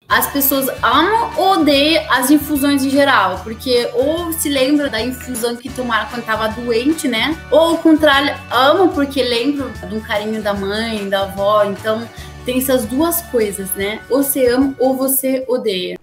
As pessoas amam ou odeiam as infusões em geral, porque ou se lembra da infusão que tomaram quando estava doente, né? Ou ao contrário, amam porque lembram do carinho da mãe, da avó. Então tem essas duas coisas, né? Ou você ama ou você odeia.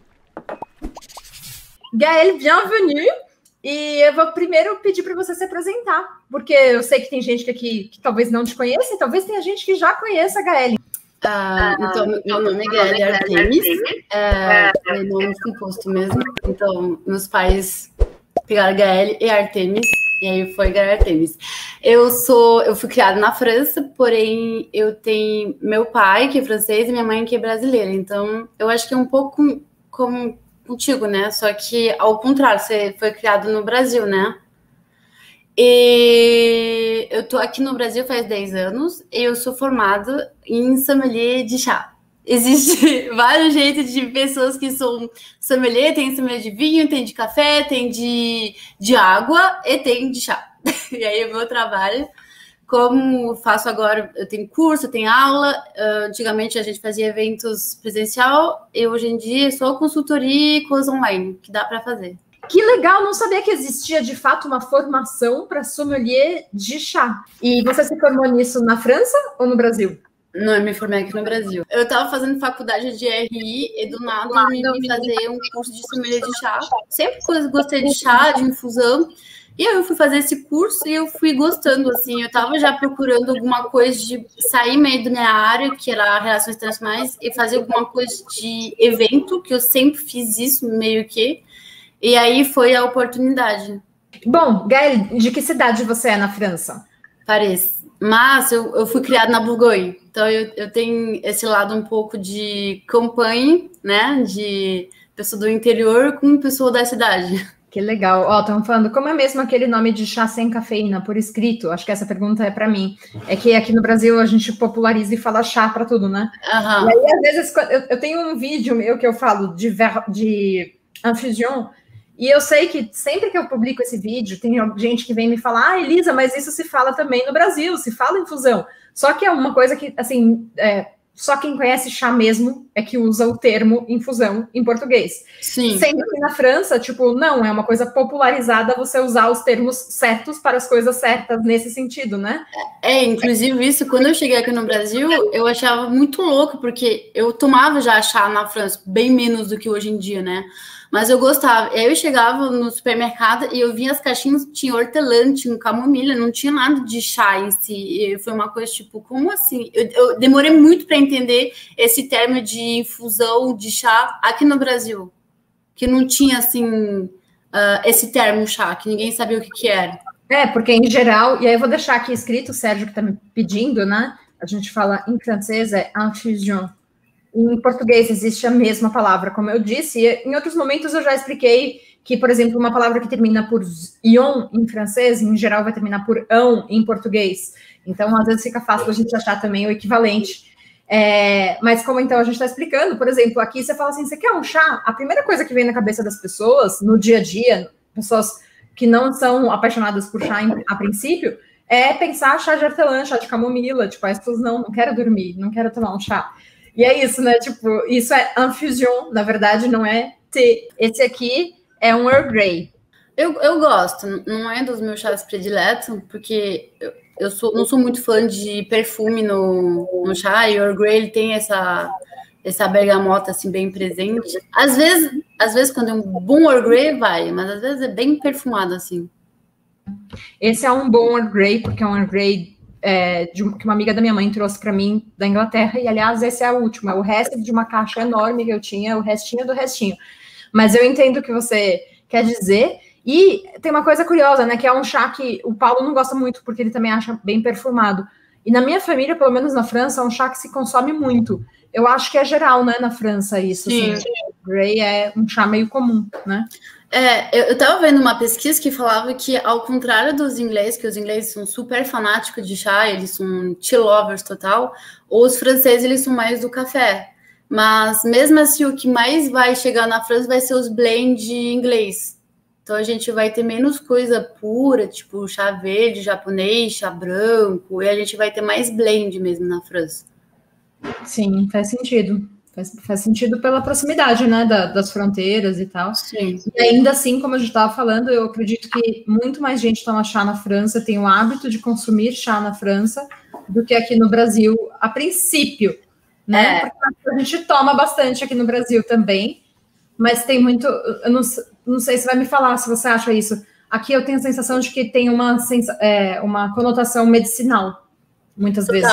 Gaëlle, bienvenue! E eu vou primeiro pedir para você se apresentar, porque eu sei que tem gente aqui que talvez não te conheça, e talvez tenha gente que já conheça a Gaëlle. Então, meu nome é Gaëlle Artemis, meu nome é composto mesmo. Então, meus pais pegaram Gaëlle e Artemis, e aí foi Gaëlle Artemis. Eu fui criada na França, porém eu tenho meu pai, que é francês, e minha mãe, que é brasileira. Então, eu acho que é um pouco como contigo, né? Só que, ao contrário, você foi criado no Brasil, né? E eu tô aqui no Brasil faz 10 anos e eu sou formada em sommelier de chá. Existe vários jeitos de pessoas que são sommelier, tem sommelier de vinho, tem de café, tem de água e tem de chá. E aí o meu trabalho, como faço agora, eu tenho curso, eu tenho aula, antigamente a gente fazia eventos presencial e hoje em dia é só consultoria e coisa online que dá para fazer. Que legal, não sabia que existia de fato uma formação para sommelier de chá. E você se formou nisso na França ou no Brasil? Não, eu me formei aqui no Brasil. Eu estava fazendo faculdade de RI e do nada eu me vi fazer um curso de sommelier de chá. Sempre gostei de chá, de infusão. E aí eu fui fazer esse curso e eu fui gostando, assim. Eu estava já procurando alguma coisa de sair meio da minha área, que era relações internacionais, e fazer alguma coisa de evento, que eu sempre fiz isso, meio que. E aí foi a oportunidade. Bom, Gaëlle, de que cidade você é na França? Paris. Mas eu fui criada na Bourgogne. Então eu tenho esse lado um pouco de campanha, né? De pessoa do interior com pessoa da cidade. Que legal. Ó, estão falando, como é mesmo aquele nome de chá sem cafeína, por escrito? Acho que essa pergunta é para mim. É que aqui no Brasil a gente populariza e fala chá para tudo, né? Uhum. E aí, às vezes, eu tenho um vídeo meu que eu falo de infusion, e eu sei que sempre que eu publico esse vídeo, tem gente que vem me falar, ah, Elisa, mas isso se fala também no Brasil, se fala infusão. Só que é uma coisa que, assim, só quem conhece chá mesmo é que usa o termo infusão em português. Sim. Sendo que na França, tipo, não, é uma coisa popularizada você usar os termos certos para as coisas certas nesse sentido, né? Inclusive isso, quando eu cheguei aqui no Brasil, eu achava muito louco, porque eu tomava já chá na França, bem menos do que hoje em dia, né? Mas eu gostava. Aí eu chegava no supermercado e eu via as caixinhas, tinha hortelã, tinha camomila, não tinha nada de chá em si. E foi uma coisa tipo, como assim? Eu demorei muito para entender esse termo de infusão de chá aqui no Brasil, que não tinha assim esse termo chá, que ninguém sabia o que era. Porque em geral, e aí eu vou deixar aqui escrito, o Sérgio que está me pedindo, né? A gente fala em francês, é infusion. Em português existe a mesma palavra, como eu disse, e em outros momentos eu já expliquei que, por exemplo, uma palavra que termina por ion em francês, em geral vai terminar por ão em português. Então, às vezes fica fácil a gente achar também o equivalente. Mas como então a gente está explicando, por exemplo, aqui você fala assim, você quer um chá? A primeira coisa que vem na cabeça das pessoas, no dia a dia, pessoas que não são apaixonadas por chá a princípio, é pensar chá de hortelã, chá de camomila, tipo, as pessoas não quero dormir, não quero tomar um chá. E é isso, né? Tipo, isso é infusion, na verdade, não é té. Esse aqui é um Earl Grey. Eu gosto, não é dos meus chás prediletos, porque eu não sou muito fã de perfume no chá, e o Earl Grey ele tem essa bergamota assim bem presente. Às vezes quando é um bom Earl Grey vai, mas às vezes é bem perfumado assim. Esse é um bom Earl Grey, porque é um Earl Grey que uma amiga da minha mãe trouxe para mim da Inglaterra, e aliás esse é o último, é o resto de uma caixa enorme que eu tinha, o restinho do restinho. Mas eu entendo o que você quer dizer, e tem uma coisa curiosa, né, que é um chá que o Paulo não gosta muito, porque ele também acha bem perfumado. E na minha família, pelo menos na França, é um chá que se consome muito. Eu acho que é geral, né, na França isso. Sim. Assim, Grey é um chá meio comum, né? Eu estava vendo uma pesquisa que falava que, ao contrário dos ingleses, que os ingleses são super fanáticos de chá, eles são tea lovers total, os franceses, eles são mais do café. Mas, mesmo assim, o que mais vai chegar na França vai ser os blend inglês. Então, a gente vai ter menos coisa pura, tipo chá verde, japonês, chá branco, e a gente vai ter mais blend mesmo na França. Sim, faz sentido. Faz sentido pela proximidade, né, das fronteiras e tal. Sim. E ainda assim, como a gente estava falando, eu acredito que muito mais gente toma chá na França, tem o hábito de consumir chá na França, do que aqui no Brasil, a princípio, né? Porque a gente toma bastante aqui no Brasil também, mas tem muito... Eu não sei se vai me falar se você acha isso. Aqui eu tenho a sensação de que tem uma conotação medicinal, muitas vezes.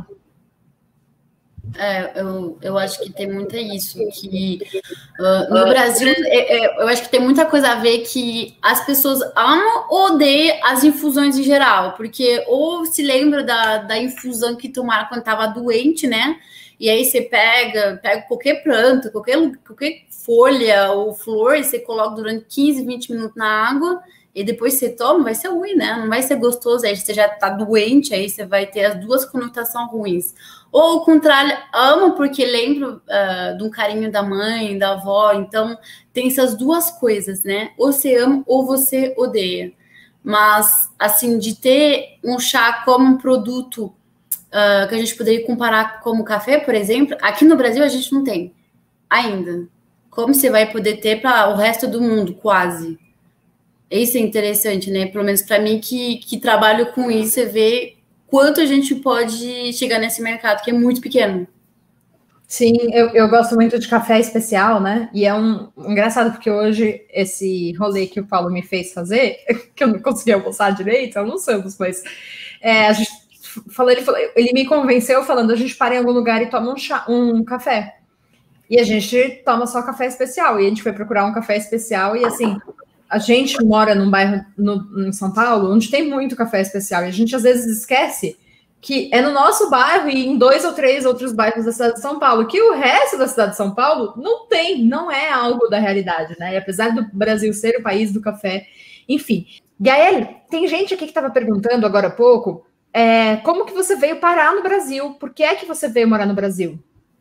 Eu acho que tem muito isso, que no Brasil, eu acho que tem muita coisa a ver que as pessoas amam ou odeiam as infusões em geral, porque ou se lembra da infusão que tomaram quando estava doente, né? E aí você pega qualquer planta, qualquer folha ou flor, e você coloca durante 15, 20 minutos na água, e depois você toma, vai ser ruim, né? Não vai ser gostoso, aí você já tá doente, aí você vai ter as duas conotações ruins. Ou, ao contrário, amo porque lembro de um carinho da mãe, da avó. Então, tem essas duas coisas, né? Ou você ama ou você odeia. Mas, assim, de ter um chá como um produto que a gente poderia comparar como café, por exemplo, aqui no Brasil a gente não tem ainda. Como você vai poder ter para o resto do mundo, quase? Isso é interessante, né? Pelo menos para mim que trabalho com isso, você vê quanto a gente pode chegar nesse mercado, que é muito pequeno. Sim, eu gosto muito de café especial, né? E é engraçado, porque hoje esse rolê que o Paulo me fez fazer, que eu não consegui almoçar direito, almoçamos, mas a gente ele me convenceu falando, a gente para em algum lugar e toma um café. E a gente toma só café especial. E a gente foi procurar um café especial e assim... A gente mora num bairro em São Paulo, onde tem muito café especial, e a gente às vezes esquece que é no nosso bairro e em 2 ou 3 outros bairros da cidade de São Paulo, que o resto da cidade de São Paulo não é algo da realidade, né? E apesar do Brasil ser o país do café, enfim. Gael, tem gente aqui que estava perguntando agora há pouco, como que você veio parar no Brasil? Por que é que você veio morar no Brasil?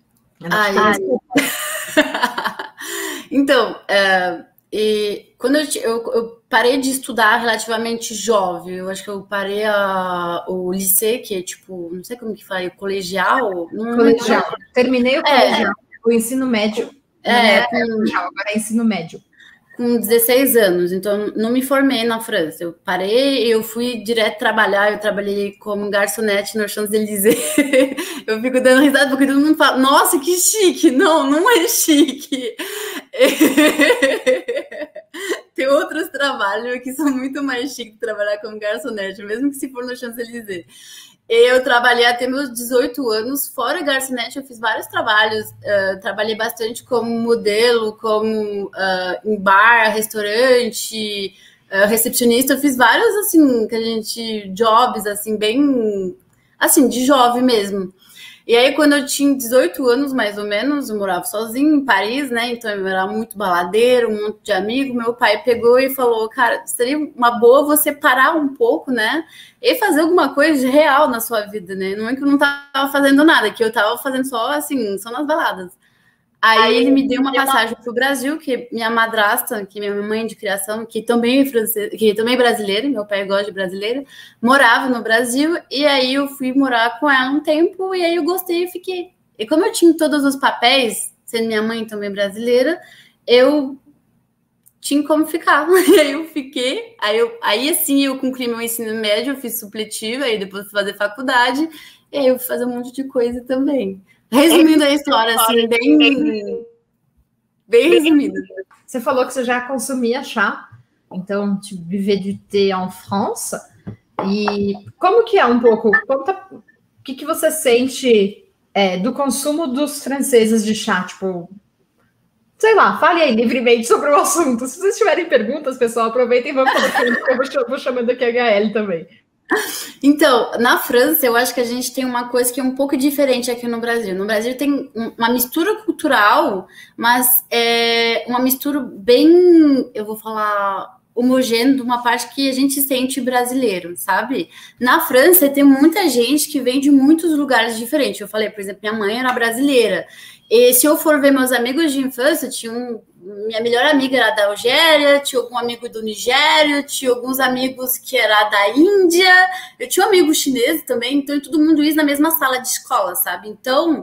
Então, e quando eu parei de estudar relativamente jovem, eu acho que eu parei o liceu, que é tipo, não sei como que fala, colegial? Colegial. Terminei o colegial, o ensino médio. Agora é ensino médio. Com 16 anos, então não me formei na França. Eu parei, eu fui direto trabalhar, eu trabalhei como garçonete no Champs-Élysées. Eu fico dando risada porque todo mundo fala, nossa, que chique! Não é chique. Tem outros trabalhos que são muito mais chiques de trabalhar como garçonete, mesmo que se for no Champs-Élysées. Eu trabalhei até meus 18 anos, fora garçonete, eu fiz vários trabalhos. Trabalhei bastante como modelo, como em bar, restaurante, recepcionista. Eu fiz vários, assim, jobs, assim, bem, assim, de jovem mesmo. E aí, quando eu tinha 18 anos, mais ou menos, eu morava sozinha em Paris, né? Então, eu era muito baladeiro, um monte de amigo. Meu pai pegou e falou, cara, seria uma boa você parar um pouco, né? E fazer alguma coisa de real na sua vida, né? Não é que eu não tava fazendo nada, que eu tava fazendo só, assim, só nas baladas. Aí ele me deu uma passagem para o Brasil, que minha madrasta, que minha mãe de criação, que também é francesa, que também é brasileira, meu pai gosta de brasileira, morava no Brasil, e aí eu fui morar com ela um tempo, e aí eu gostei e fiquei. E como eu tinha todos os papéis, sendo minha mãe também brasileira, eu tinha como ficar. E aí eu fiquei, aí assim eu concluí meu ensino médio, eu fiz supletivo, aí depois fui fazer faculdade, e aí eu fui fazer um monte de coisa também. Resumindo a história, assim, bem resumida. Você falou que você já consumia chá, então, tu vivais du thé en France. E como que é um pouco? Conta o que você sente do consumo dos franceses de chá, tipo... Sei lá, fale aí livremente sobre o assunto. Se vocês tiverem perguntas, pessoal, aproveitem e vão colocando, que eu vou chamando aqui a HL também. Então, na França, eu acho que a gente tem uma coisa que é um pouco diferente aqui no Brasil. No Brasil tem uma mistura cultural, mas é uma mistura bem, eu vou falar, homogênea de uma parte que a gente sente brasileiro, sabe? Na França, tem muita gente que vem de muitos lugares diferentes. Eu falei, por exemplo, minha mãe era brasileira. E se eu for ver meus amigos de infância, minha melhor amiga era da Algéria, tinha algum amigo do Nigéria, tinha alguns amigos que era da Índia, eu tinha um amigo chinês também, então todo mundo ia na mesma sala de escola, sabe? Então,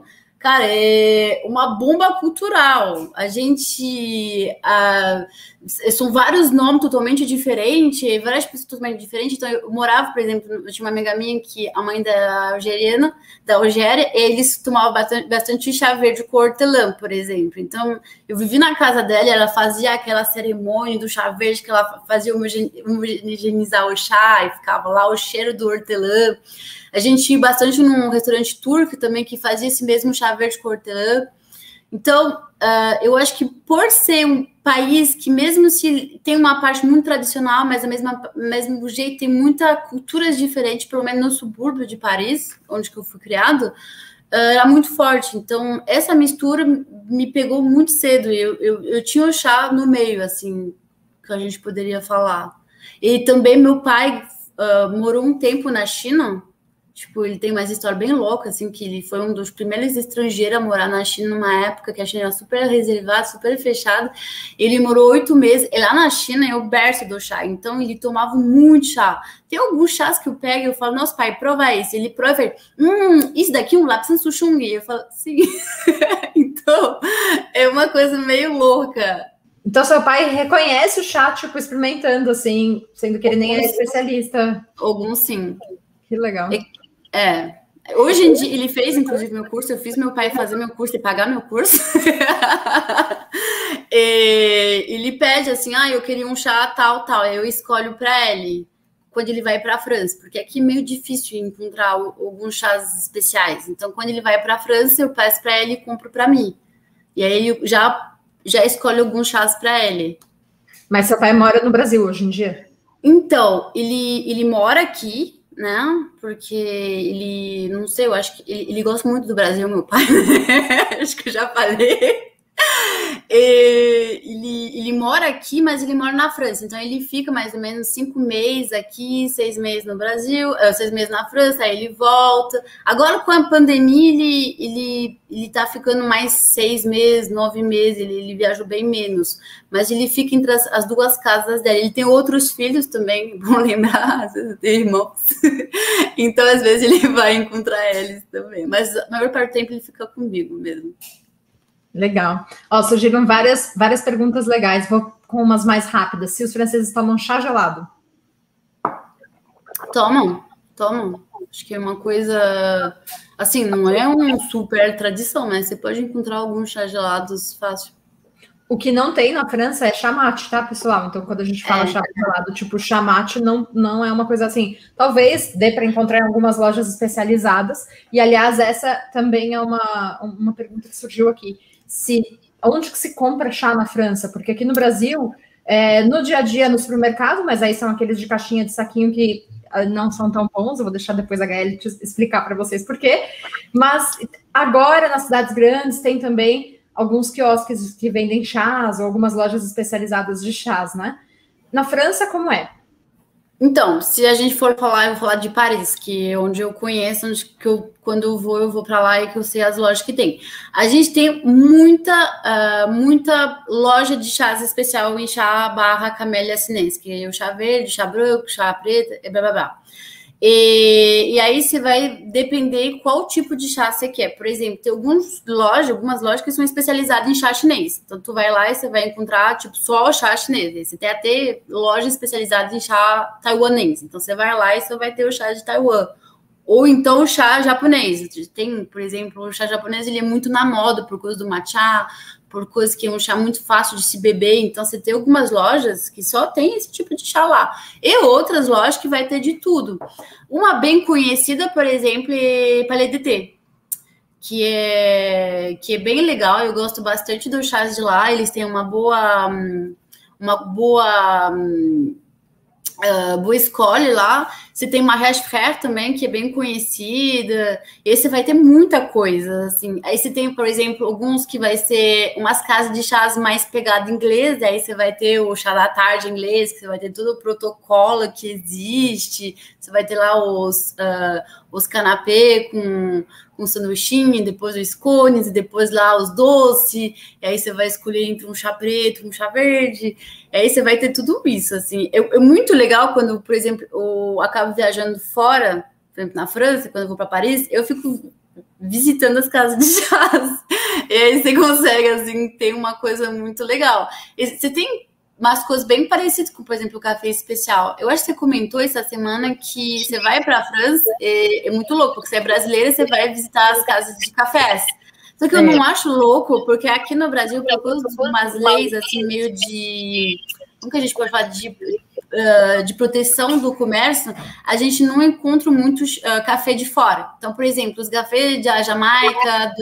Cara, é uma bomba cultural. A gente. São vários nomes totalmente diferentes, várias pessoas totalmente diferentes. Então, eu morava, por exemplo, eu tinha uma amiga minha que a mãe da algeriana, da Algéria, eles tomavam bastante chá verde com hortelã, por exemplo. Então, eu vivi na casa dela, ela fazia aquela cerimônia do chá verde, que ela fazia homogeneizar o chá, e ficava lá o cheiro do hortelã. A gente ia bastante num restaurante turco também, que fazia esse mesmo chá verde com hortelã. Então, eu acho que por ser um país que, mesmo se tem uma parte muito tradicional, mas ao mesmo jeito tem muitas culturas diferentes, pelo menos no subúrbio de Paris, onde que eu fui criado, era muito forte. Então, essa mistura me pegou muito cedo. Eu tinha o chá no meio, assim, que a gente poderia falar. E também meu pai morou um tempo na China. Tipo, ele tem uma história bem louca, assim, que ele foi um dos primeiros estrangeiros a morar na China numa época que a China era super reservada, super fechada. Ele morou 8 meses, e lá na China é o berço do chá, então ele tomava muito chá. Tem alguns chás que eu pego e eu falo, nossa, pai, prova esse. Ele prova e fala, isso daqui é um lapsan souchong. Eu falo, sim. Então, é uma coisa meio louca. Então, seu pai reconhece o chá, tipo, experimentando, assim, sendo que ele nem é especialista. Alguns, sim. Que legal. Hoje em dia, ele fez, inclusive, meu curso. Eu fiz meu pai fazer meu curso e pagar meu curso. Ele pede assim, eu queria um chá tal. Eu escolho para ele quando ele vai para a França, porque aqui é meio difícil encontrar alguns chás especiais. Então, quando ele vai para a França, eu peço para ele e compro para mim. E aí, eu já escolho alguns chás para ele. Mas seu pai mora no Brasil hoje em dia? Então, ele mora aqui, né? Porque ele, não sei, eu acho que ele gosta muito do Brasil, meu pai. Acho que eu já falei. Ele mora aqui, mas ele mora na França. Então ele fica mais ou menos 5 meses aqui, 6 meses no Brasil, 6 meses na França, aí ele volta. Agora com a pandemia ele tá ficando mais 6 meses, 9 meses, ele viajou bem menos. Mas ele fica entre as duas casas dele. Ele tem outros filhos também, bom lembrar, às vezes tem irmãos. Então às vezes ele vai encontrar eles também. Mas a maior parte do tempo ele fica comigo mesmo. Legal. Surgiram várias perguntas legais. Vou com umas mais rápidas. Se os franceses tomam chá gelado? Tomam. Acho que é uma coisa... Assim, não é uma super tradição, né? Você pode encontrar alguns chá gelados fácil. O que não tem na França é chamate, tá, pessoal? Então, quando a gente fala chá gelado, tipo, chamate não é uma coisa assim. Talvez dê para encontrar em algumas lojas especializadas. E, aliás, essa também é uma pergunta que surgiu aqui. Onde que se compra chá na França? Porque aqui no Brasil, no dia a dia, no supermercado, mas aí são aqueles de caixinha de saquinho que não são tão bons. Eu vou deixar depois a Gaelle explicar para vocês por quê. Mas agora, nas cidades grandes, tem também alguns quiosques que vendem chás ou algumas lojas especializadas de chás, né? Na França, como é? Então, se a gente for falar, eu vou falar de Paris, que é onde eu conheço, quando eu vou para lá e que eu sei as lojas que tem. A gente tem muita loja de chás especial em chá barra camélia sinense, que é o chá verde, chá branco, chá preto, e blá, blá, blá. E aí você vai depender qual tipo de chá você quer. Por exemplo, tem algumas lojas que são especializadas em chá chinês. Então, tu vai lá e você vai encontrar, tipo, só o chá chinês. Você tem até lojas especializadas em chá taiwanês. Então, você vai lá e você vai ter o chá de Taiwan. Ou então o chá japonês. Tem, por exemplo, o chá japonês, ele é muito na moda por causa do matcha, por coisa que é um chá muito fácil de se beber. Então, você tem algumas lojas que só tem esse tipo de chá lá. E outras lojas que vai ter de tudo. Uma bem conhecida, por exemplo, é Palais d'été, que é bem legal. Eu gosto bastante dos chás de lá. Eles têm uma boa escola lá. Você tem uma Hash Frère também, que é bem conhecida. E aí você vai ter muita coisa, assim. Aí você tem, por exemplo, alguns que vai ser umas casas de chás mais pegada inglês. Aí você vai ter o chá da tarde inglês, que você vai ter todo o protocolo que existe. Você vai ter lá os canapés com sanduichinho, depois os cones, e depois lá os doces. E aí você vai escolher entre um chá preto, um chá verde. E aí você vai ter tudo isso, assim. É muito legal quando, por exemplo, eu acabo viajando fora, por exemplo, na França, quando eu vou para Paris, eu fico visitando as casas de chás. E aí você consegue, assim, ter uma coisa muito legal. E você tem umas coisas bem parecidas com, por exemplo, o café especial. Eu acho que você comentou essa semana que você vai para a França, é muito louco, porque você é brasileira e você vai visitar as casas de cafés. Só que eu não acho louco, porque aqui no Brasil, por causa de umas leis, assim, meio de... Como que a gente pode falar? De proteção do comércio, a gente não encontra muito café de fora. Então, por exemplo, os cafés da Jamaica,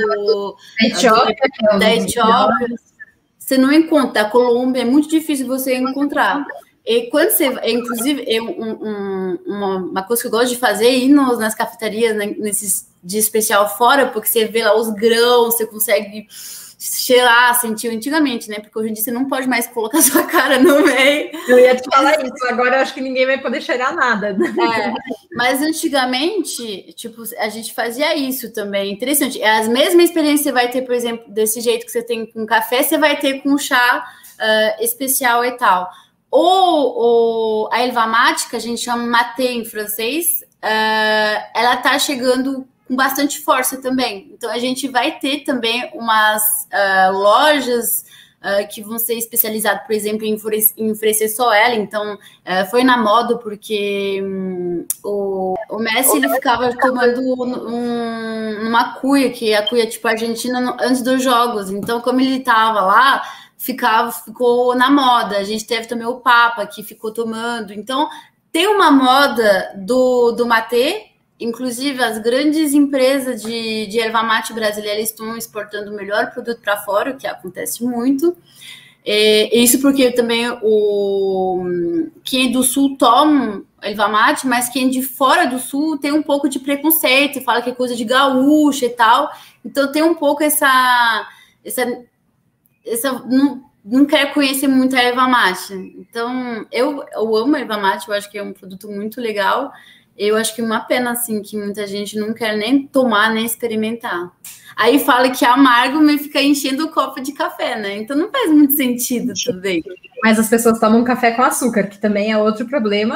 da Etiópia, você não encontra. Da Colômbia é muito difícil você encontrar. E quando você, inclusive, uma coisa que eu gosto de fazer é ir nas cafeterias, né, nesses dias especial fora, porque você vê lá os grãos, você consegue cheirar, sentir antigamente, né? Porque hoje em dia você não pode mais colocar sua cara no meio. Eu ia te falar isso, agora eu acho que ninguém vai poder cheirar nada. Mas antigamente, tipo, a gente fazia isso também. Interessante. É a mesma experiência que você vai ter, por exemplo, desse jeito que você tem com café, você vai ter com chá especial e tal. Ou a erva mate, que a gente chama maté em francês, ela tá chegando com bastante força também. Então, a gente vai ter também umas lojas que vão ser especializadas, por exemplo, em oferecer só ela. Então, foi na moda porque o Messi, ele ficava tomando uma cuia, que a cuia tipo argentina, antes dos jogos. Então, como ele tava lá, ficou na moda. A gente teve também o Papa, que ficou tomando. Então, tem uma moda do maté. Inclusive, as grandes empresas de erva mate brasileiras estão exportando o melhor produto para fora, o que acontece muito. Isso porque também quem é do Sul toma erva mate, mas quem é de fora do Sul tem um pouco de preconceito, fala que é coisa de gaúcha e tal. Então, tem um pouco essa não quer conhecer muito a erva mate. Então, eu amo a erva mate, eu acho que é um produto muito legal. Eu acho que uma pena, assim, que muita gente não quer nem tomar, nem experimentar. Aí fala que é amargo, mas fica enchendo o copo de café, né? Então não faz muito sentido também. Mas as pessoas tomam café com açúcar, que também é outro problema.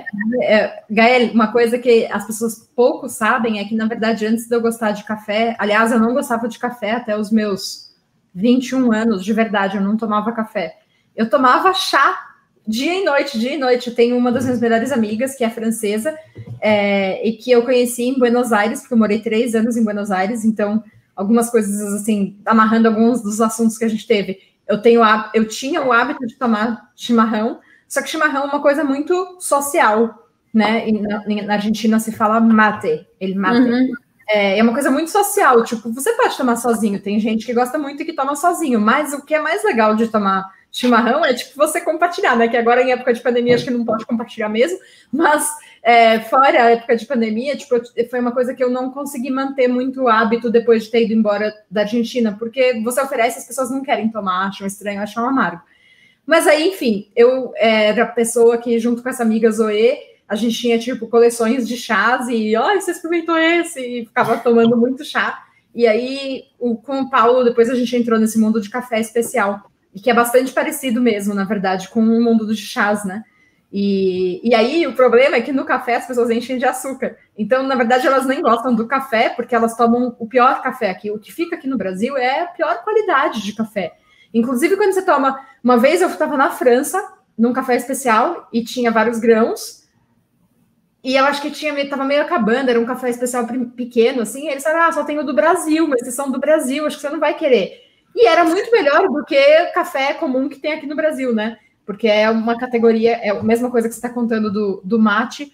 Gael, uma coisa que as pessoas pouco sabem é que, na verdade, antes de eu gostar de café... Aliás, eu não gostava de café até os meus 21 anos, de verdade, eu não tomava café. Eu tomava chá dia e noite, dia e noite. Eu tenho uma das minhas melhores amigas, que é francesa, e que eu conheci em Buenos Aires, porque eu morei 3 anos em Buenos Aires, então, algumas coisas, assim, amarrando alguns dos assuntos que a gente teve. Eu tinha o hábito de tomar chimarrão, só que chimarrão é uma coisa muito social, né? E na Argentina se fala mate, ele mate. Uhum. É uma coisa muito social, tipo, você pode tomar sozinho, tem gente que gosta muito e que toma sozinho, mas o que é mais legal de tomar chimarrão é, tipo, você compartilhar, né? Que agora, em época de pandemia, acho que não pode compartilhar mesmo, mas fora a época de pandemia, tipo, foi uma coisa que eu não consegui manter muito o hábito depois de ter ido embora da Argentina, porque você oferece, as pessoas não querem tomar, acham estranho, acham amargo. Mas aí, enfim, eu era a pessoa que, junto com essa amiga Zoe, a gente tinha, tipo, coleções de chás e, você experimentou esse? E ficava tomando muito chá. E aí, com o Paulo, depois a gente entrou nesse mundo de café especial, e que é bastante parecido mesmo, na verdade, com o mundo dos chás, né? E aí, o problema é que no café as pessoas enchem de açúcar. Então, na verdade, elas nem gostam do café, porque elas tomam o pior café aqui. O que fica aqui no Brasil é a pior qualidade de café. Inclusive, quando você toma... Uma vez eu estava na França, num café especial, e tinha vários grãos, e eu acho que estava meio acabando, era um café especial pequeno, assim, e eles falaram, só tem o do Brasil, mas vocês são do Brasil, acho que você não vai querer. E era muito melhor do que café comum que tem aqui no Brasil, né? Porque é uma categoria, é a mesma coisa que você está contando do mate,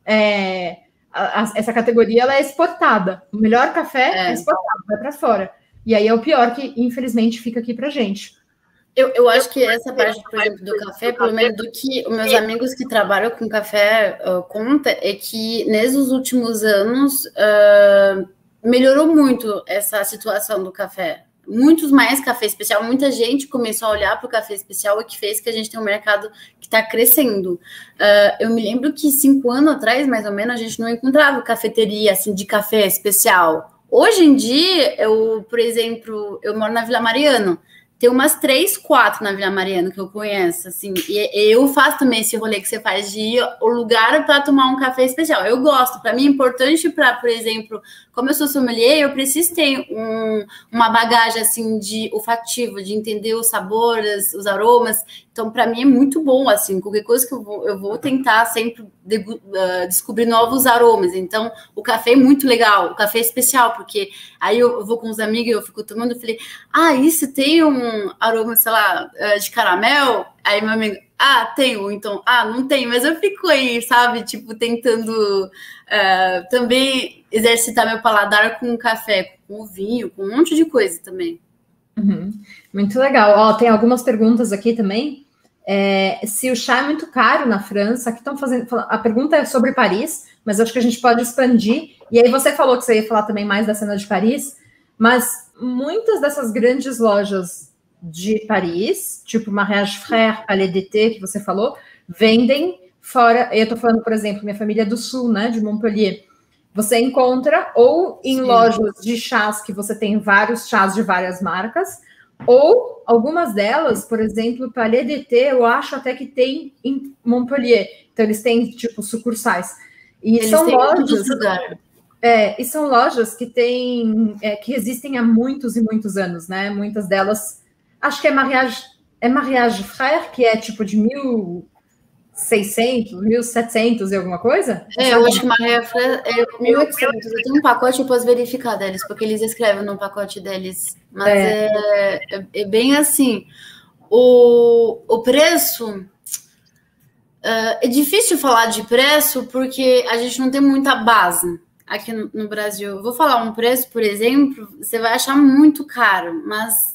essa categoria ela é exportada. O melhor café é exportado, vai para fora. E aí é o pior que, infelizmente, fica aqui para gente. Eu acho que essa parte, por exemplo, do café, pelo menos do que os meus amigos que trabalham com café contam, é que nesses últimos anos melhorou muito essa situação do café. Muitos mais café especial, muita gente começou a olhar para o café especial, o que fez que a gente tenha um mercado que está crescendo. Eu me lembro que 5 anos atrás, mais ou menos, a gente não encontrava cafeteria assim, de café especial. Hoje em dia, por exemplo, eu moro na Vila Mariana. Tem umas 3, 4 na Vila Mariana que eu conheço, assim, e eu faço também esse rolê que você faz de ir ao lugar para tomar um café especial. Eu gosto, para mim é importante para, por exemplo, como eu sou sommelier, eu preciso ter uma bagagem, assim, de olfativo, de entender os sabores, os aromas. Então, para mim, é muito bom, assim, qualquer coisa que eu vou tentar sempre descobrir novos aromas. Então, o café é muito legal, o café é especial, porque aí eu vou com os amigos, eu fico tomando, eu falei, isso tem um aroma, sei lá, de caramel? Aí meu amigo, tenho, então, não tem, mas eu fico aí, sabe, tipo, tentando também exercitar meu paladar com o café, com o vinho, com um monte de coisa também. Uhum. Muito legal. Tem algumas perguntas aqui também. Se o chá é muito caro na França, aqui estão fazendo. A pergunta é sobre Paris, mas acho que a gente pode expandir. E aí você falou que você ia falar também mais da cena de Paris, mas muitas dessas grandes lojas de Paris, tipo Mariage Frères, Palais d'été, que você falou, vendem fora. Eu estou falando, por exemplo, minha família é do sul, né, de Montpellier. Você encontra ou em lojas de chás que você tem vários chás de várias marcas, ou algumas delas, por exemplo, Palais d'été, eu acho até que tem em Montpellier. Então, eles têm, tipo, sucursais. E eles são têm lojas... E são lojas que têm... que existem há muitos e muitos anos, né? Muitas delas... Acho que é Mariage Frères, que é, tipo, de 1600, 1700 e alguma coisa? Eu acho que Mariage Frères é 1800. Eu tenho um pacote, eu posso verificar deles, porque eles escrevem no pacote deles. Mas é bem assim. O preço... é difícil falar de preço, porque a gente não tem muita base aqui no Brasil. Eu vou falar um preço, por exemplo, você vai achar muito caro, mas...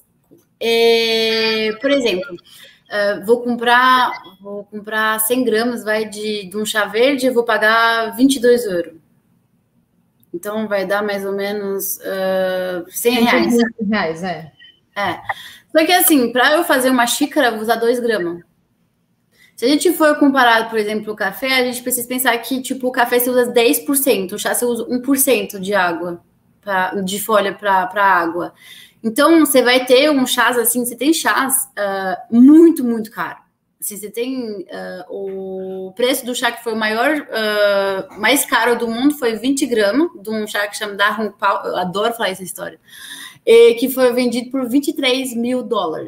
por exemplo, vou comprar 100 gramas de um chá verde, eu vou pagar 22 euros. Então, vai dar mais ou menos 100 reais. 100 reais, Só que assim, para eu fazer uma xícara, eu vou usar 2 gramas. Se a gente for comparar, por exemplo, o café, a gente precisa pensar que, tipo, o café você usa 10%, o chá você usa 1% de água, de folha para água. Então, você vai ter um chás, assim, você tem chás muito, muito caro. Assim, você tem o preço do chá que foi o mais caro do mundo, foi 20 gramas, de um chá que chama Darun Pao, eu adoro falar essa história, que foi vendido por $23 mil.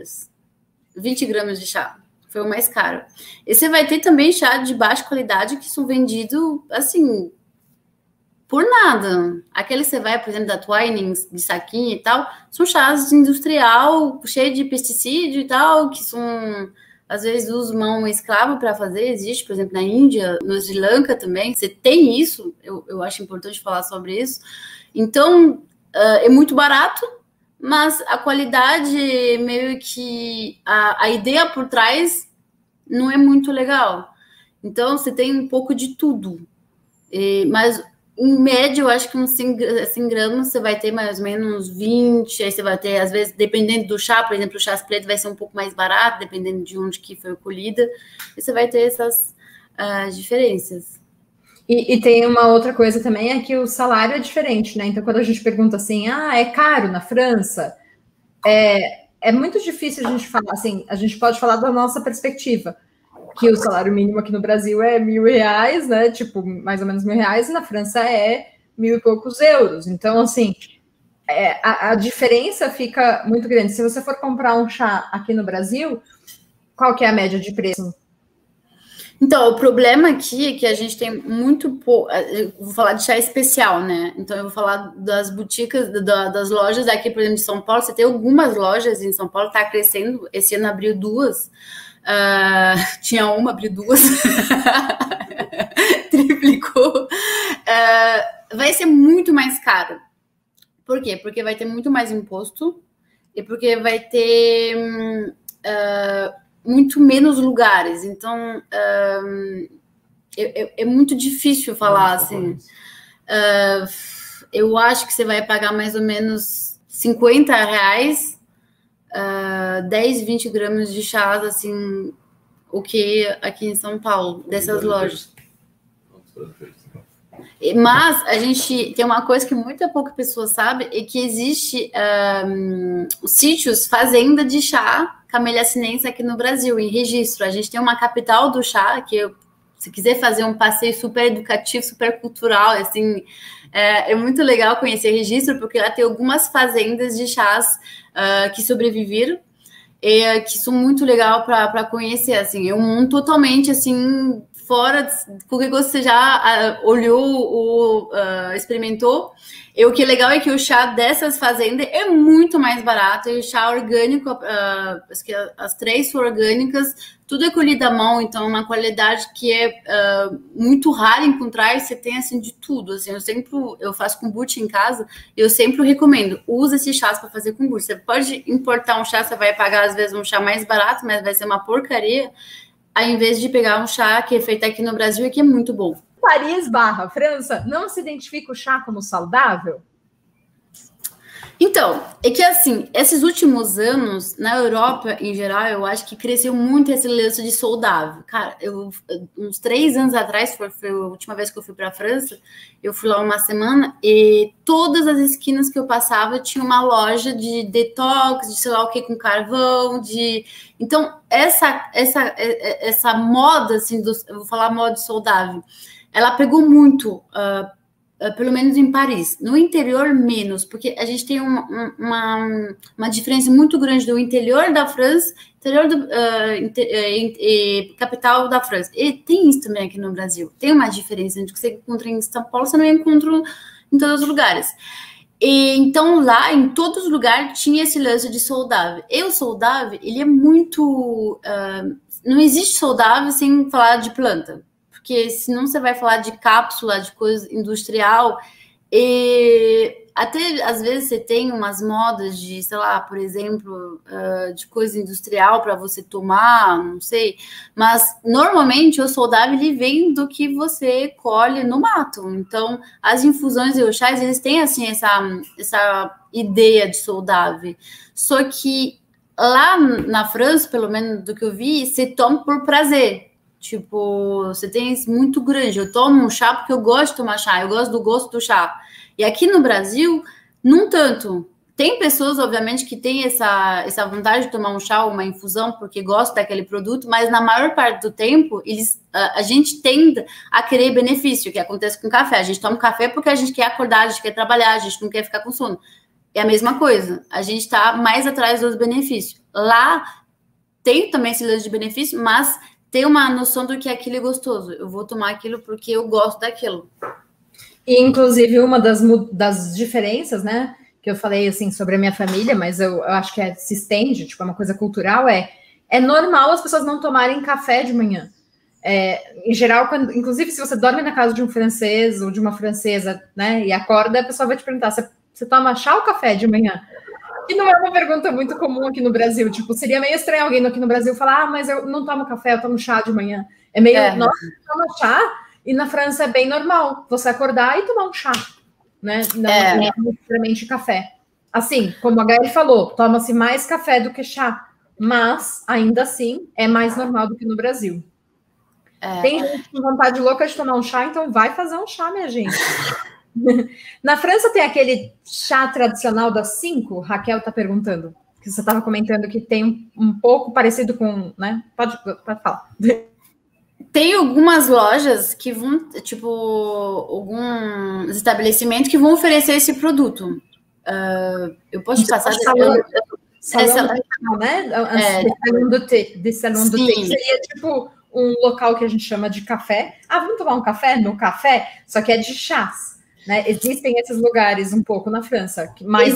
20 gramas de chá, foi o mais caro. E você vai ter também chá de baixa qualidade que são vendidos, assim... por nada. Aqueles que você vai, por exemplo, da Twinings, de saquinho e tal, são chás industrial, cheio de pesticídio e tal, que são, às vezes, usam mão escrava para fazer. Existe, por exemplo, na Índia, no Sri Lanka também. Você tem isso, eu acho importante falar sobre isso. Então, é muito barato, mas a qualidade, meio que a ideia por trás não é muito legal. Então, você tem um pouco de tudo. Mas... em média, eu acho que uns 100 gramas você vai ter mais ou menos 20, aí você vai ter, às vezes, dependendo do chá, por exemplo, o chá preto vai ser um pouco mais barato, dependendo de onde que foi colhida, e você vai ter essas diferenças. E tem uma outra coisa também, é que o salário é diferente, né? Então, quando a gente pergunta assim, é caro na França, é muito difícil a gente falar, assim, a gente pode falar da nossa perspectiva, que o salário mínimo aqui no Brasil é R$1.000, né? Tipo, mais ou menos R$1.000, e na França é 1.000 e poucos euros. Então, assim, a diferença fica muito grande. Se você for comprar um chá aqui no Brasil, qual que é a média de preço? Então, o problema aqui é que a gente tem muito pouco... Eu vou falar de chá especial, né? Então, eu vou falar das boutiques, das lojas aqui, por exemplo, de São Paulo. Você tem algumas lojas em São Paulo, está crescendo. Esse ano abriu 2. Tinha uma, abriu 2. Triplicou. Vai ser muito mais caro. Por quê? Porque vai ter muito mais imposto e porque vai ter muito menos lugares. Então, é muito difícil falar assim. Eu acho que você vai pagar mais ou menos R$50, 10, 20 gramas de chás, assim, o que aqui em São Paulo, dessas lojas. Mas a gente tem uma coisa que muita pouca pessoa sabe, é que existe sítios, fazenda de chá Camellia Sinensis aqui no Brasil, em registro. A gente tem uma capital do chá, que se quiser fazer um passeio super educativo, super cultural, assim, é muito legal conhecer Registro, porque lá tem algumas fazendas de chás que sobreviveram, que são muito legal para conhecer, assim, é um mundo totalmente, assim, fora de qualquer coisa que você já olhou ou experimentou. E o que é legal é que o chá dessas fazendas é muito mais barato, e o chá orgânico, acho que as 3 são orgânicas, tudo é colhido à mão, então uma qualidade que é muito rara encontrar, e você tem assim de tudo, assim, eu faço kombucha em casa, e eu sempre recomendo, usa esses chás para fazer kombucha. Você pode importar um chá, você vai pagar às vezes um chá mais barato, mas vai ser uma porcaria, ao invés de pegar um chá que é feito aqui no Brasil e que é muito bom. Paris / França, não se identifica o chá como saudável? Então, é que assim, esses últimos anos, na Europa em geral, eu acho que cresceu muito esse lance de saudável. Cara, uns 3 anos atrás, foi a última vez que eu fui para a França, eu fui lá uma semana e todas as esquinas que eu passava tinha uma loja de detox, de sei lá o que com carvão, Então, essa moda, assim, eu vou falar moda saudável, ela pegou muito, pelo menos em Paris. No interior, menos, porque a gente tem uma diferença muito grande do interior da França, capital da França. E tem isso também aqui no Brasil. Tem uma diferença entre o que você encontra em São Paulo, você não encontra em todos os lugares. Então, lá, em todos os lugares, tinha esse lance de saudável. E o saudável, ele é muito... não existe saudável sem falar de planta. Porque senão você vai falar de cápsula, de coisa industrial, e até às vezes você tem umas modas de, sei lá, por exemplo, de coisa industrial para você tomar, não sei, mas normalmente o saudável ele vem do que você colhe no mato. Então, as infusões e os chás, eles têm assim essa ideia de saudável. Só que lá na França, pelo menos do que eu vi, você toma por prazer. Tipo, você tem isso muito grande. Eu tomo um chá porque eu gosto de tomar chá, eu gosto do gosto do chá. E aqui no Brasil, não tanto. Tem pessoas, obviamente, que têm essa vontade de tomar um chá ou uma infusão porque gostam daquele produto, mas na maior parte do tempo, a gente tende a querer benefício, que acontece com café. A gente toma café porque a gente quer acordar, a gente quer trabalhar, a gente não quer ficar com sono. É a mesma coisa. A gente está mais atrás dos benefícios. Lá, tem também esse lance de benefício, mas tem uma noção do que aquilo é gostoso. Eu vou tomar aquilo porque eu gosto daquilo. E, inclusive, uma das diferenças, né, que eu falei, assim, sobre a minha família, mas eu acho que se estende, tipo, é uma coisa cultural, é normal as pessoas não tomarem café de manhã. Em geral, inclusive, se você dorme na casa de um francês ou de uma francesa, né, e acorda, a pessoa vai te perguntar, você toma chá ou café de manhã? Que não é uma pergunta muito comum aqui no Brasil. Tipo, seria meio estranho alguém aqui no Brasil falar, mas eu não tomo café, eu tomo chá de manhã. É meio, nossa, você toma chá? E na França é bem normal você acordar e tomar um chá, né? Não é necessariamente café. Assim, como a Gael falou, toma-se mais café do que chá, mas ainda assim é mais normal do que no Brasil. Tem gente com vontade louca de tomar um chá, então vai fazer um chá, minha gente. Na França tem aquele chá tradicional das 5, Raquel está perguntando, que você estava comentando que tem um pouco parecido com, né? Pode falar. Tem algumas lojas que vão, tipo, alguns estabelecimentos que vão oferecer esse produto. Eu posso te passar... Salão, né? De salão do thé, seria tipo um local que a gente chama de café. Vamos tomar um café no café? Só que é de chás. Né? Existem esses lugares um pouco na França.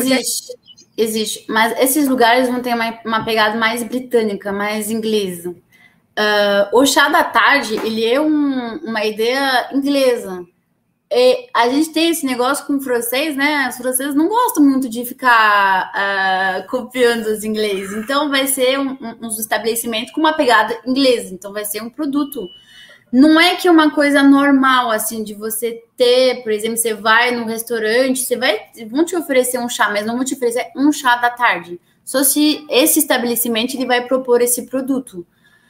Existe, mas esses lugares vão ter uma pegada mais britânica, mais inglesa. O chá da tarde, ele é uma ideia inglesa. E a gente tem esse negócio com o francês, né? Os franceses não gostam muito de ficar copiando os ingleses. Então, vai ser um estabelecimento com uma pegada inglesa. Então, vai ser um produto. Não é que é uma coisa normal, assim, de você ter, por exemplo, você vai no restaurante, vão te oferecer um chá, mas não vão te oferecer um chá da tarde. Só se esse estabelecimento ele vai propor esse produto.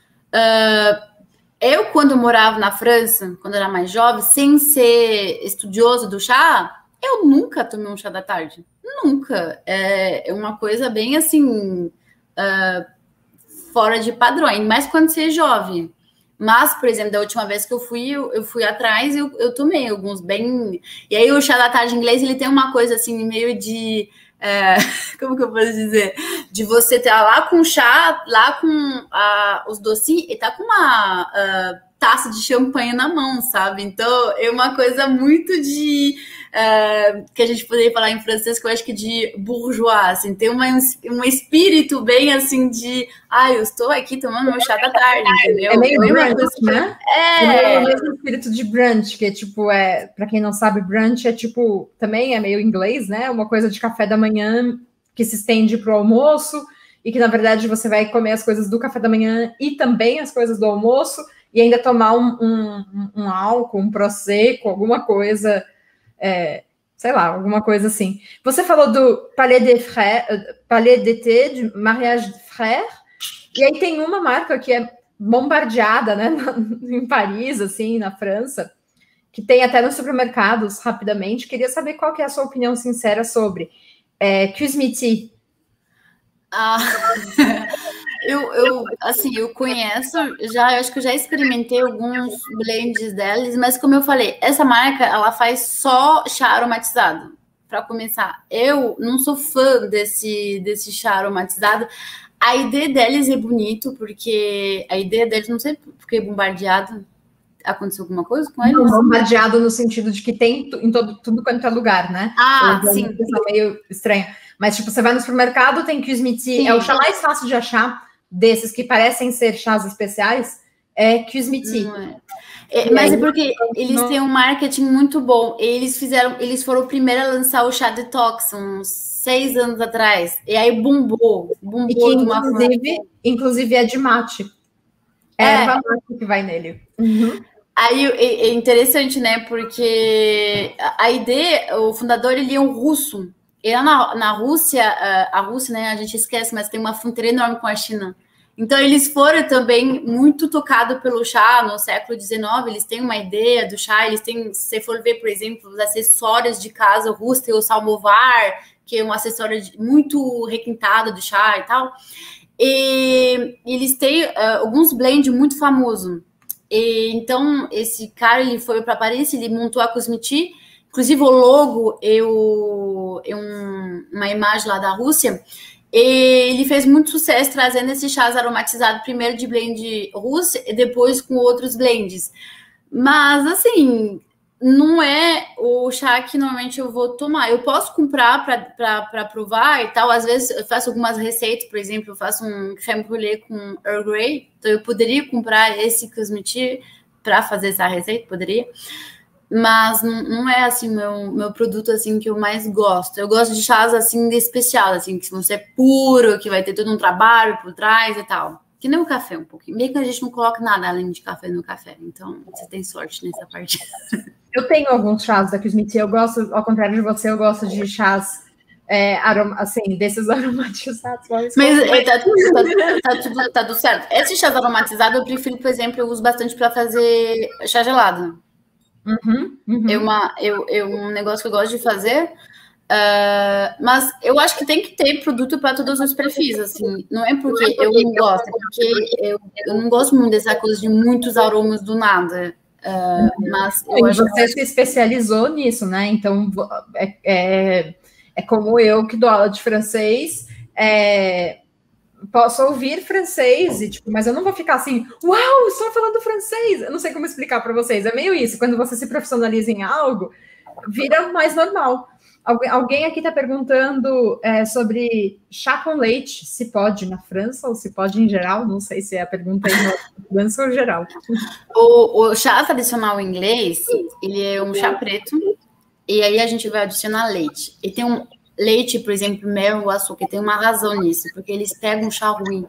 Eu, quando morava na França, quando eu era mais jovem, sem ser estudioso do chá, eu nunca tomei um chá da tarde. Nunca. É uma coisa bem, assim, fora de padrão. Mas quando você é jovem. Mas, por exemplo, da última vez que eu fui atrás, eu tomei alguns bem... E aí o chá da tarde inglês, ele tem uma coisa assim, meio de... como que eu posso dizer? De você estar lá com chá, lá com os docinhos, e tá com uma taça de champanhe na mão, sabe? Então, é uma coisa muito de... que a gente poderia falar em francês, que eu acho que de bourgeois, assim, tem um espírito bem assim de... eu estou aqui tomando meu chá da tarde, entendeu? É meio brunch, coisa, né? É o mesmo espírito de brunch, que é tipo, para quem não sabe, brunch é tipo, também é meio inglês, né? Uma coisa de café da manhã que se estende para o almoço e que, na verdade, você vai comer as coisas do café da manhã e também as coisas do almoço e ainda tomar um álcool, um prosecco, alguma coisa... sei lá, alguma coisa assim. Você falou do Palais d'été, de Mariage de Frères, e aí tem uma marca que é bombardeada, né, em Paris, assim, na França, que tem até nos supermercados, rapidamente. Queria saber qual que é a sua opinião sincera sobre Cusmiti. Eu conheço, eu acho que eu já experimentei alguns blends deles, mas como eu falei, essa marca, ela faz só chá aromatizado, para começar. Eu não sou fã desse chá aromatizado. A ideia deles é bonito, porque a ideia deles, não sei porque é bombardeado. Aconteceu alguma coisa com eles? Bombardeado no sentido de que tem em tudo quanto é lugar, né? Sim. É meio estranho. Mas, tipo, você vai no supermercado, tem Cusmiti, é o chá mais fácil de achar, desses que parecem ser chás especiais, é Cusmiti. Mas é porque eles têm um marketing muito bom. Eles foram o primeiro a lançar o chá detox uns 6 anos atrás. E aí bombou e que, inclusive é de mate. Erva mate que vai nele. Uhum. Aí é interessante, né? Porque a ideia, o fundador, ele é um russo. E lá na Rússia, a Rússia, né? A gente esquece, mas tem uma fronteira enorme com a China. Então, eles foram também muito tocados pelo chá no século XIX. Eles têm uma ideia do chá. Eles têm, se você for ver, por exemplo, os acessórios de casa russo, tem o samovar, que é um acessório muito requintado do chá e tal. E eles têm alguns blends muito famosos. Então, esse cara, ele foi para Paris, ele montou a Cusmiti. Inclusive, o logo é uma imagem lá da Rússia. E ele fez muito sucesso trazendo esses chás aromatizados, primeiro de blend russo e depois com outros blends. Mas, assim, não é o chá que normalmente eu vou tomar. Eu posso comprar para provar e tal. Às vezes eu faço algumas receitas, por exemplo, eu faço um crème brûlée com Earl Grey. Então eu poderia comprar esse Cusmiti para fazer essa receita, poderia. Mas não é assim meu produto assim que eu mais gosto. Eu gosto de chás assim de especial, assim, que vão ser puro, que vai ter todo um trabalho por trás e tal. Que nem o café um pouquinho. Meio que a gente não coloca nada além de café no café. Então, você tem sorte nessa parte. Eu tenho alguns chás da Cusmiti. Eu gosto, ao contrário de você, eu gosto de chás assim, desses aromatizados. Mas tá tudo certo. Esse chás aromatizado eu prefiro, por exemplo, eu uso bastante para fazer chá gelado. É um negócio que eu gosto de fazer. Mas eu acho que tem que ter produto para todos os perfis, assim. Não é porque eu não gosto, é porque eu não gosto muito dessa coisa de muitos aromas do nada. Mas eu acho você se especializou nisso, né? Então é como eu que dou aula de francês, posso ouvir francês e tipo, mas eu não vou ficar assim, uau, estou falando francês. Eu não sei como explicar para vocês. É meio isso. Quando você se profissionaliza em algo, vira mais normal. Alguém aqui está perguntando sobre chá com leite, se pode na França ou se pode em geral. Não sei se é a pergunta em França ou geral. O chá tradicional inglês, ele é um chá preto, e aí a gente vai adicionar leite. E tem um leite, por exemplo, mel ou açúcar, tem uma razão nisso, porque eles pegam um chá ruim.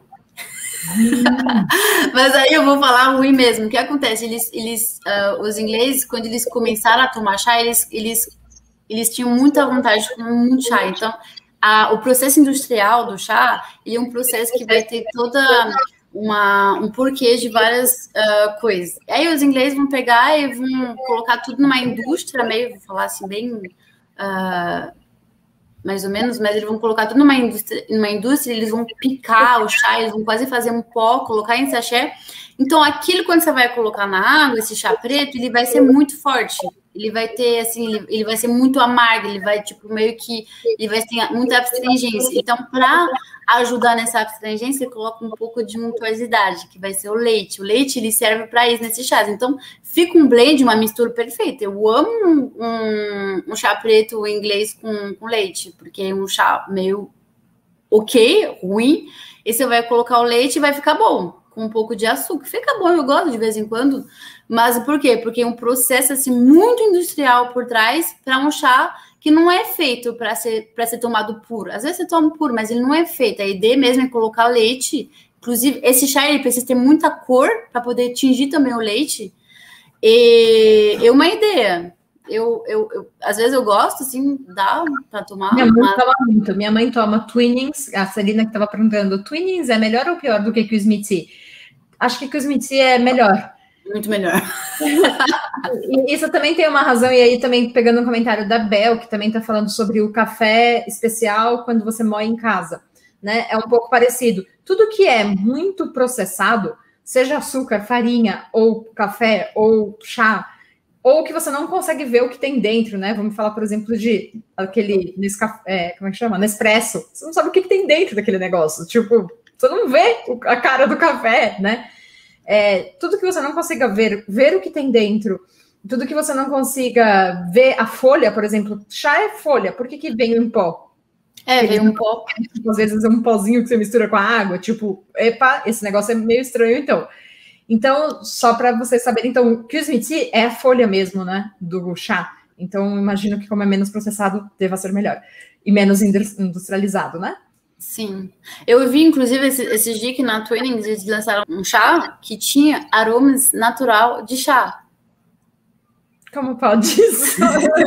Mas aí eu vou falar ruim mesmo. O que acontece? Os ingleses, quando eles começaram a tomar chá, eles tinham muita vontade de tomar muito chá. Então, o processo industrial do chá é um processo que vai ter toda um porquê de várias coisas. Aí os ingleses vão pegar e vão colocar tudo numa indústria meio, vou falar assim, bem mais ou menos, mas eles vão colocar tudo numa indústria, eles vão picar o chá, eles vão quase fazer um pó, colocar em sachê. Então, aquilo, quando você vai colocar na água, esse chá preto, ele vai ser muito forte. Ele vai ter, assim, ele vai ser muito amargo, ele vai, tipo, meio que... Ele vai ter muita abstringência. Então, para ajudar nessa abstringência, você coloca um pouco de untuosidade, que vai ser o leite. O leite, ele serve para isso nesses chás. Então, fica um blend, uma mistura perfeita. Eu amo um chá preto inglês com leite, porque é um chá meio ok, ruim, e você vai colocar o leite e vai ficar bom. Com um pouco de açúcar. Fica bom, eu gosto de vez em quando. Mas por quê? Porque é um processo assim, muito industrial por trás para um chá que não é feito para ser tomado puro. Às vezes você toma puro, mas ele não é feito. A ideia mesmo é colocar o leite. Inclusive, esse chá ele precisa ter muita cor para poder tingir também o leite. E é uma ideia. Às vezes eu gosto, assim, dá para tomar. Minha mãe toma muito. Minha mãe toma Twinings. A Celina que estava perguntando, Twinings é melhor ou pior do que o Smith Tea? Acho que o Smith Tea é melhor. Muito melhor. E isso também tem uma razão, e aí também pegando um comentário da Bel, que também está falando sobre o café especial quando você moe em casa, né? É um pouco parecido. Tudo que é muito processado, seja açúcar, farinha, ou café, ou chá, ou que você não consegue ver o que tem dentro, né? Vamos falar, por exemplo, de aquele como é que chama? Nespresso. Você não sabe o que tem dentro daquele negócio. Tipo, você não vê a cara do café, né? Tudo que você não consiga ver o que tem dentro, tudo que você não consiga ver a folha, por exemplo, chá é folha, por que vem em pó? Vem um pó. Às vezes é um pozinho que você mistura com a água, tipo, epa, esse negócio é meio estranho, então. Então, só para vocês saberem, então, que o Smith Tea é a folha mesmo, né, do chá. Então, imagino que como é menos processado, deva ser melhor. E menos industrializado, né? Sim. Eu vi, inclusive, esses dias que na Twinings eles lançaram um chá que tinha aromas natural de chá. Como pode isso?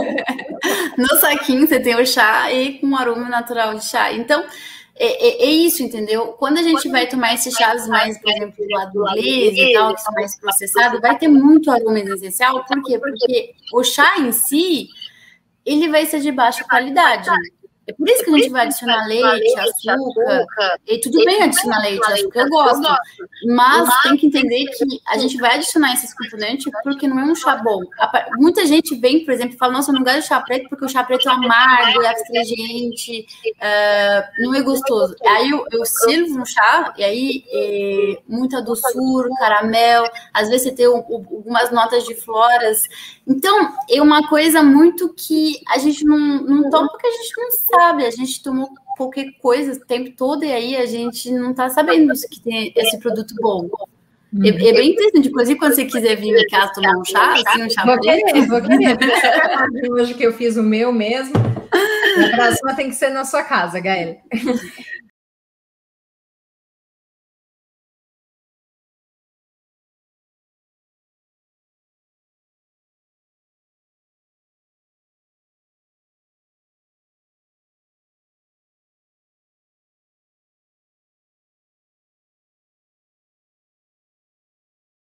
No saquinho você tem o chá e com aroma natural de chá. Então, é isso, entendeu? Quando a gente vai tomar esses chás mais, por exemplo, do lado inglês e tal, que são mais processados, vai ter muito aroma essencial. Por quê? Porque o chá em si, ele vai ser de baixa qualidade. É por isso que a gente vai adicionar leite, açúcar, e tudo bem adicionar leite, açúcar, eu gosto. Mas tem que entender que a gente vai adicionar esses componentes porque não é um chá bom. Muita gente vem, por exemplo, e fala, nossa, eu não gosto de chá preto porque o chá preto é amargo, é astringente, não é gostoso. Aí eu sirvo um chá, e aí muita doçura, caramelo, às vezes você tem algumas notas de floras. Então, é uma coisa muito que a gente não toma porque a gente não sabe, a gente tomou qualquer coisa o tempo todo e aí a gente não tá sabendo que tem esse produto bom. É bem interessante, inclusive quando você quiser vir em casa tomar um chá, assim, um chá preto. Vou querer. Hoje que eu fiz o meu mesmo, a próxima tem que ser na sua casa, Gael.